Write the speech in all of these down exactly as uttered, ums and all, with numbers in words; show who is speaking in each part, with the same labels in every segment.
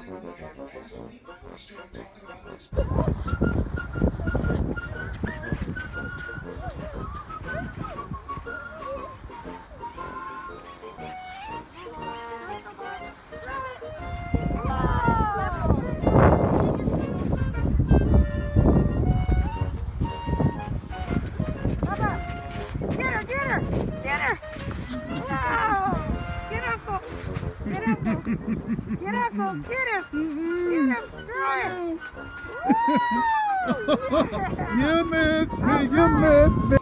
Speaker 1: Get up, Uncle! Get him! Get him! Throw him!
Speaker 2: You missed me! You missed me!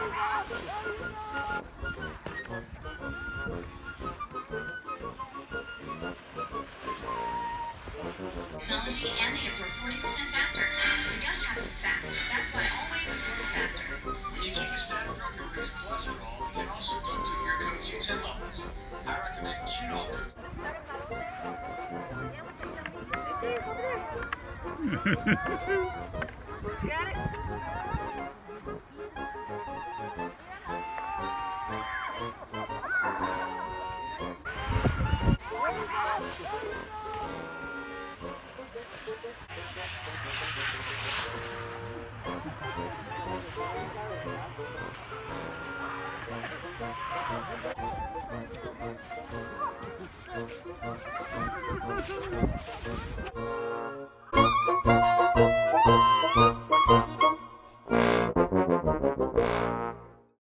Speaker 3: Technology and they absorb forty percent faster. The gush happens fast. That's why always absorbs faster.
Speaker 4: When you take a statin drug to reduce cholesterol, it can also deplete your Q ten levels. I recommend Qunol.
Speaker 1: Got it?
Speaker 2: Thank you.